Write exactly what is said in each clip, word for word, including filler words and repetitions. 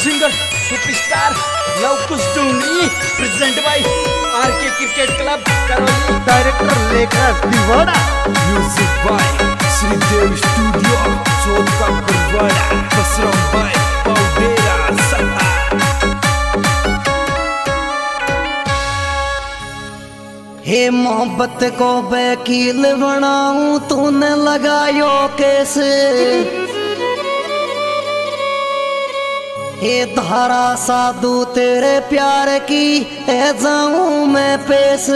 Singer superstar Lavkush Dungri present by RK cricket club Karauli. Director Lekhraj Diwada. Music by Shridev studio Chautha Barwara. Basram bye पाउडेरा सत्ता। हे मोहब्बत को वकील बनाऊं तूने लगायो कैसे। हे धारा साधु तेरे प्यार की है जाऊं मैं पेश।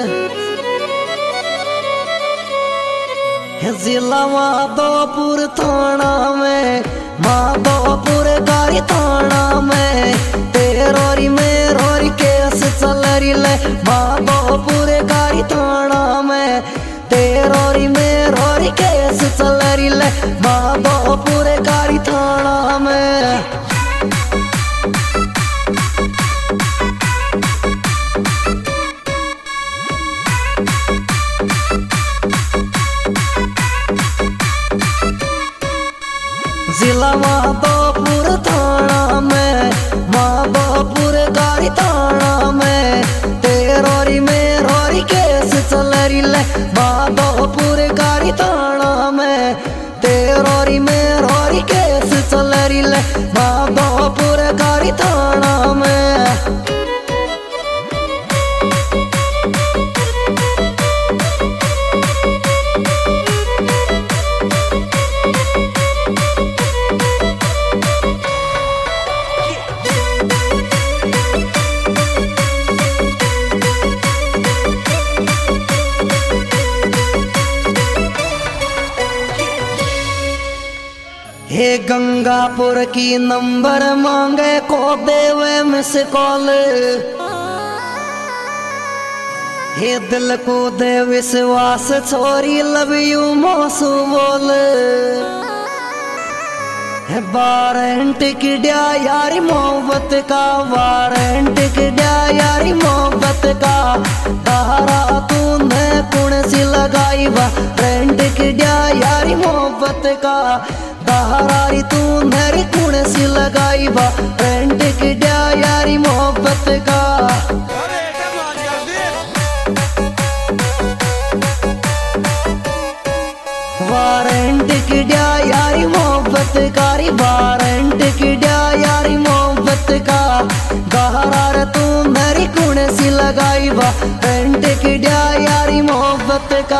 जिला माधोपुर थाना में माधोपुर गारी थाना में तेरोरी में रोरी केस चल रही ले। माधोपुर गारी थाना में तेरोरी में रोरी केस चल रही ले। माधोपुर गारी थाना में जिला माधोपुर थाना में माधोपुर गारी थाना में तेरोरी में रोरी केस चल रही ले। माधोपुर गारी थाना में तेरोरी में रोरी केस चल रही ले। माधोपुर गारी थाना में हे गंगापुर की नंबर मांगे को देवे मिस कॉल। हे दिल को दे विश्वास छोरी लव यू मोसू बोल। हे वारंट किड्या यारी मोहब्बत का वारंट किड्या यारी मोहब्बत का। तारा तूने कुण सी लगाई वारंट किड्या यारी मोहब्बत का। दहरारी तू नरी कुण सी लगाई बा रेंट किड्या यारी मोहब्बत का। वारंट किड्या यारी मोहब्बत कारी वारंट किड्या यारी मोहब्बत का। दहरार तू नरी कुण सी लगाई बा रेंट किड्या यारी मोहब्बत का।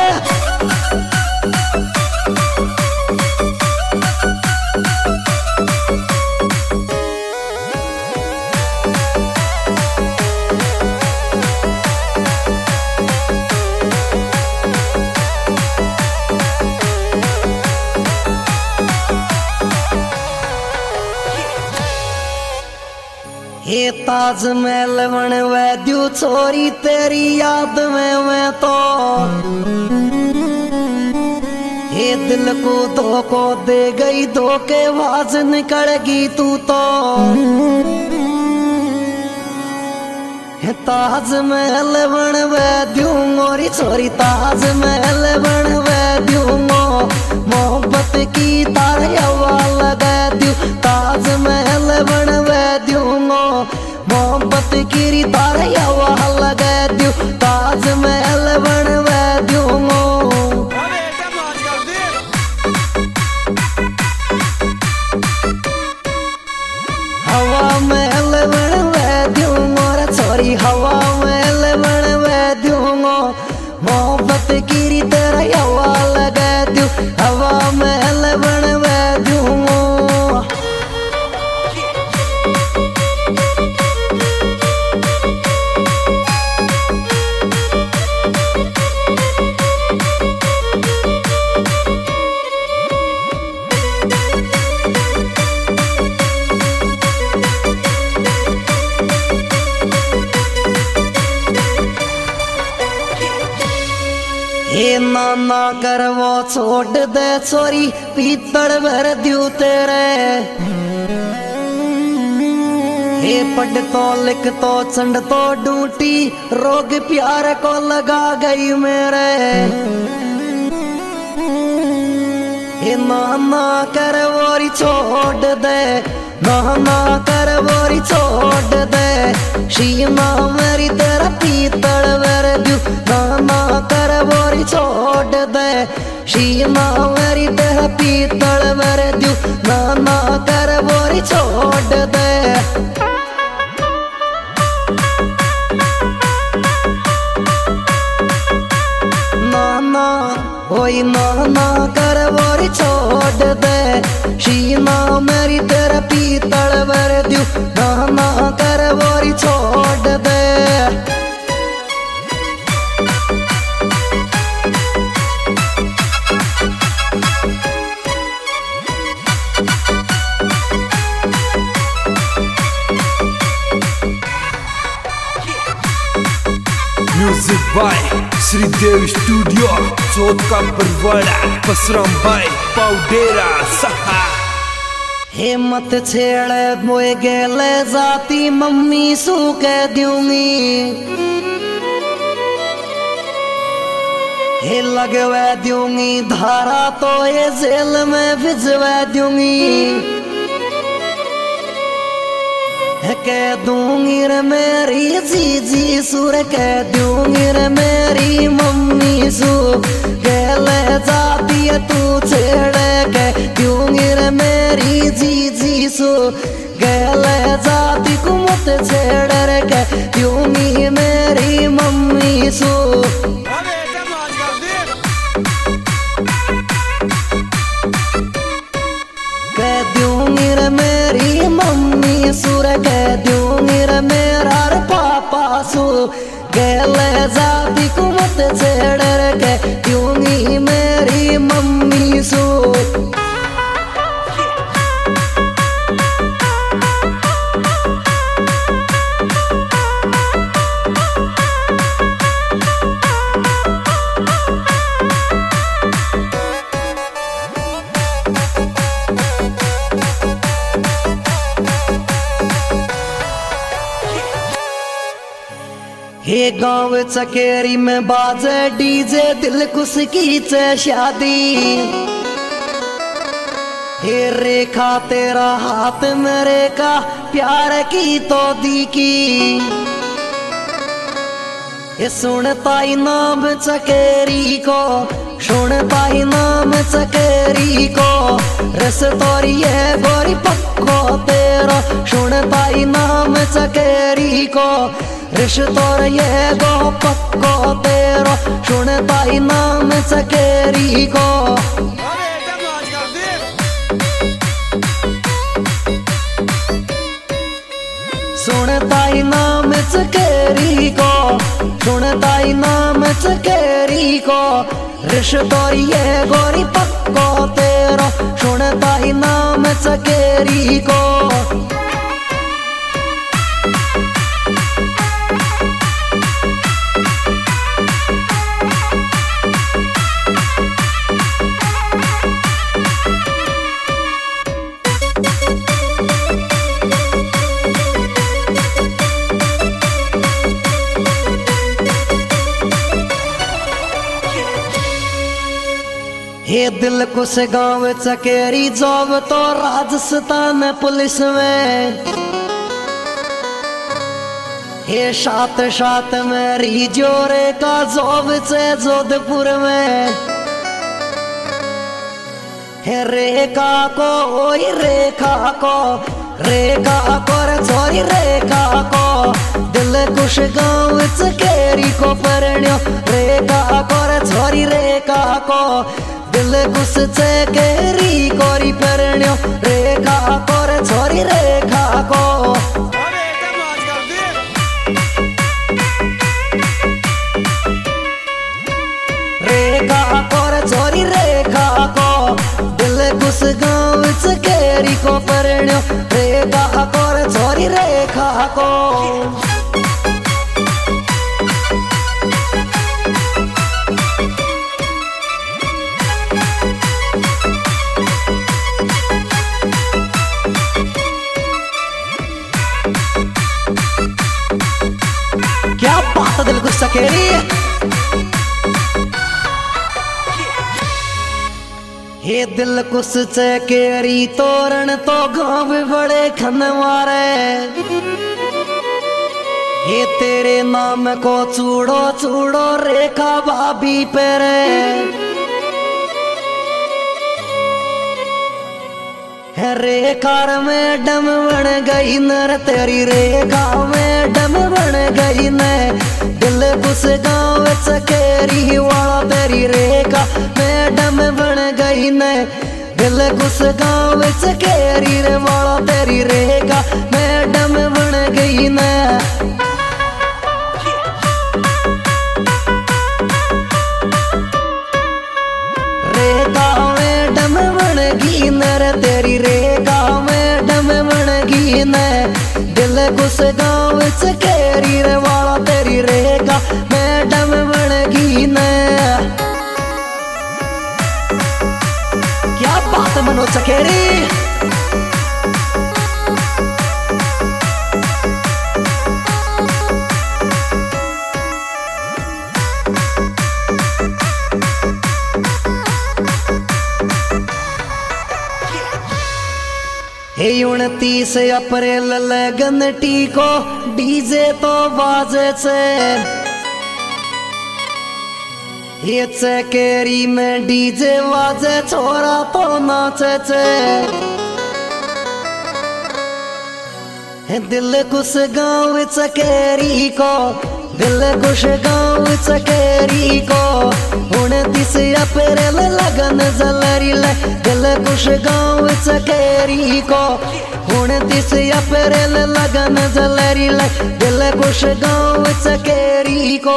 हे ताजमहल बन वैद्यू छोरी तेरी याद में मैं तो। हे दिल को धोखो दे गई धोखेबाज निकलेगी तू तो। हे ताजमहल बन वैद्यू मोरी छोरी ताजमहल बन वैद्यू मोहब्बत की तार हवा लगा दू। ताजमहल बन वैद्यू मोहब्बत की तार हवा लगा दू। ताजमहल बन वैद्यू हवा महल बन वैद्यू मोरा छोरी हवा महल बन वैद्यू मोहब्बत की तार हवा लगा दू। हवा महल बन वैद्यू हे नाना कर वो छोड़ दे छोरी पीतड़ भर दू तेरे। हे पढ़ तो लिख तो चंड तो डूटी रोग प्यार को लगा गई मेरे। हे नाना कर वोरी छोड़ दे ना ना कर बोरी छोड़ दे शीमा मेरी तेरा पीतल वर दू ना ना कर बोरी छोड़ दे शीमा मेरी तेरा पीतल वर दू ना ना कर बोरी छोड़ दे नाना ओई नाना कर बोरी छोड़ दे शीमा मेरी तेरा पीतल वर दू नाना कर बोरी छोड़ दे music by Shridev studio Chauth का बरवाड़ा बसराम भाई पाउडेरा सहा हे मत छेड़े मोए गेले जाती मम्मी सू कह दूंगी हे लगवा दूंगी धारा तो ये जेल में भिजवा दूंगी कह दूंगी रे मेरी जीजी सुर कह दूंगी रे मेरी मम्मी सू कह ले जाती है तू छेड़े कह दूंगी रे मेरी जीजी सू कह ले जाती को मत छेड़े रे कह दूंगी मेरी मम्मी सू कह दूंगी रे मेरी मम्मी सुर कह दूंगी रे मेरा पापा सू कह ले जाती को मत छेड़ रे कह दूंगी मेरी मम्मी सू हे गाँव चकेरी में बाजे डीजे दिल कुछ की चे शादी हे रेखा तेरा हाथ मेरे का प्यार की तो दी की ये सुन पाई नाम चकेरी को सुन पाई नाम चकेरी को रस तोरी है गोरी पक्को तेरा सुन पाई नाम चकेरी को रिश्तोर ये गो पक्को तेरो सुन पाई नाम चकेरी को सुन पाई नाम चकेरी को सुन पाई नाम चकेरी को रिश्तोर ये गोरी पक्को तेरो सुन पाई नाम चकेरी को हे दिल कुछ गाँव चकेरी जॉब तो राजस्थान पुलिस में हे सात सात में रिजोरे का जॉब से जोधपुर में हे रेखा को ओई रेखा को रेखा को रे छोरी रेखा को दिल कुछ गाँव चकेरी को परण्यो रेखा को रे छोरी रेखा को दिल कुछ चकेरी कोरी परण्यो रेखा को रे छोरी रेखा को रेखा को रे छोरी रेखा को दिल कुछ गाँव चकेरी को परण्यो रेखा को रे छोरी रेखा को क्या बात है दिल कुछ चकेरी हे दिल कुछ चकेरी तोरण तो गाँव बड़े खन मारे हे तेरे नाम को चूड़ो चूड़ो रेखा भाभी पेरे रेखा में डम बन गई नर तेरी रेखा में डम बन गई न दिल कुछ गाँव चकेरी वाला तेरी रेखा में डम बन गई न दिल कुछ गाँव चकेरी रे वाला तेरी रेखा में डम बन गई न तेरी रेखा में डम बन गई न दिल कुछ गाँव चकेरी रे वाला तेरी रेखा में डम बन गई न क्या बात है मनो चकेरी हे उनतीस अप्रैल लगन टीको डीजे तो बाजे से ये चकेरी में डीजे बाजे छोरा तो नाचे से दिल कुछ गाँव चकेरी को दिल कुछ गाँव चकेरी को उनतीस अप्रैल लगन जलरी ले दिल कुछ गाँव चकेरी को उनतीस अप्रैल लगन जलरी ले दिल कुछ गाँव चकेरी को।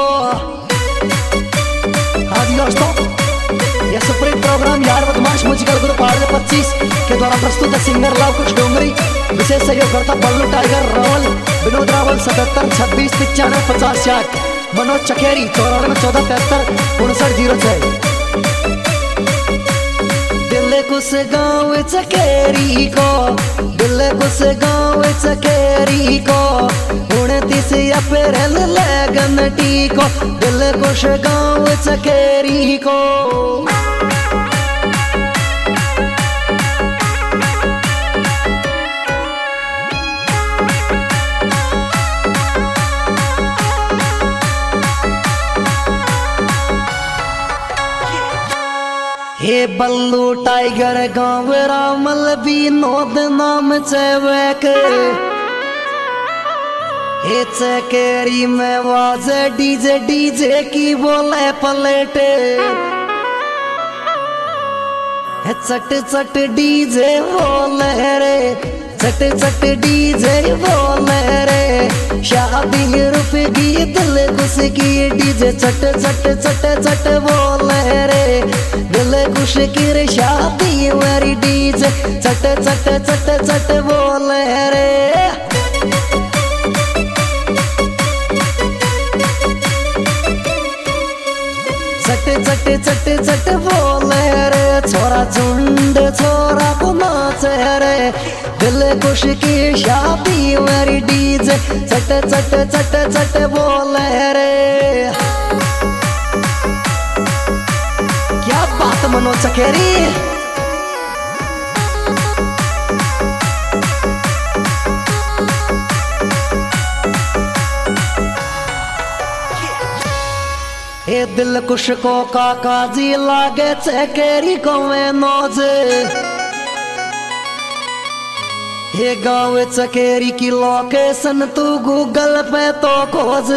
हाँ जी दोस्तों, यह सुप्रीम प्रोग्राम यार बदमाश म्यूजिकल ग्रुप आर जे पच्चीस के द्वारा प्रस्तुत है सिंगर लाव कुछ डोंगरी विशेष सहयोग करता बल्लू टाइगर रावल विनोद रावल सतहत्तर छब्बीस पचानवे पचास साठ मनोज चकेरी चौरानवे चौदह तिहत्तर उनसठ जीरो छह। दिल कुछ गाँव चकेरी को दिल कुछ गाँव चकेरी को उनतीस अप्रैल लगन टीको दिल कुछ गाँव चकेरी को। हे बल्लू टाइगर गाँव रामल विनोद नाम चेवक हे चकेरी में वाजे डीजे डीजे की बोले पलट चट चट डीजे बोले रे चट चट डीजे बोले रे शादी रुपगी दिल घुस की डीजे चट चट चट चट बोले रे दिल घुस की रे शादी मेरी डीजे चट चट चट चट बोले रे। चट चट चट चट बोले रे छोरा झुंड छोरा को नाचे रे दिल खुश की शादी मेरी डीजे चट चट चट चट बोले रे। क्या बात मनोज चकेरी। हे दिल कुश को काका जी लागे चकेरी को में नोज हे गाँव चकेरी की लोकेशन तू गूगल पे तो खोज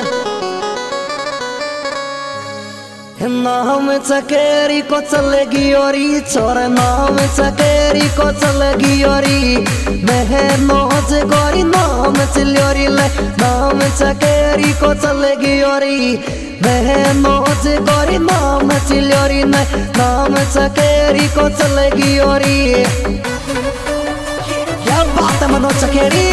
नाम चकेरी को चलेगी औरी छोर नाम चकेरी को चलेगी औरी मैं नोज गोरी नाम चिल्योरी ले नाम चकेरी को चलेगी औरी मैं नोज गोरी नाम चिल्योरी ने नाम चकेरी को चलेगी औरी। क्या बात है मनोज चकेरी।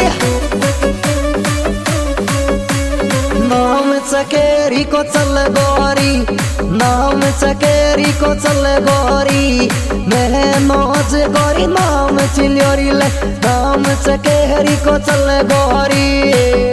नाम चकेरी को चल गोरी नाम चकेरी को चल गोरी मैं नोज गोरी नाम चिल्योरी ले नाम चकेरी को चल गोरी।